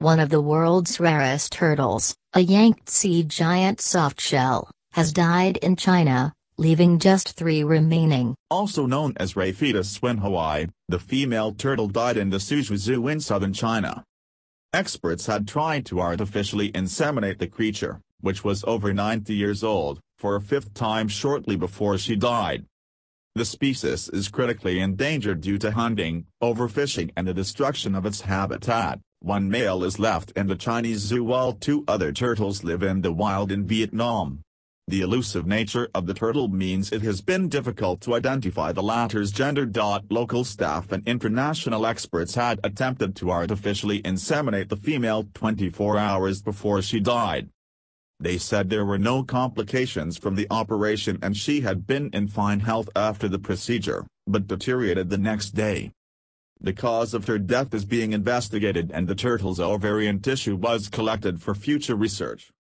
one of the world's rarest turtles, a Yangtze giant softshell, has died in China, leaving just 3 remaining. Also known as Raphidius swinhoii, the female turtle died in the Suzhou Zoo in southern China. Experts had tried to artificially inseminate the creature, which was over 90 years old, for a 5th time shortly before she died. The species is critically endangered due to hunting, overfishing and the destruction of its habitat. 1 male is left in the Chinese zoo while 2 other turtles live in the wild in Vietnam. The elusive nature of the turtle means it has been difficult to identify the latter's gender. Local staff and international experts had attempted to artificially inseminate the female 24 hours before she died. They said there were no complications from the operation and she had been in fine health after the procedure, but deteriorated the next day. The cause of her death is being investigated and the turtle's ovarian tissue was collected for future research.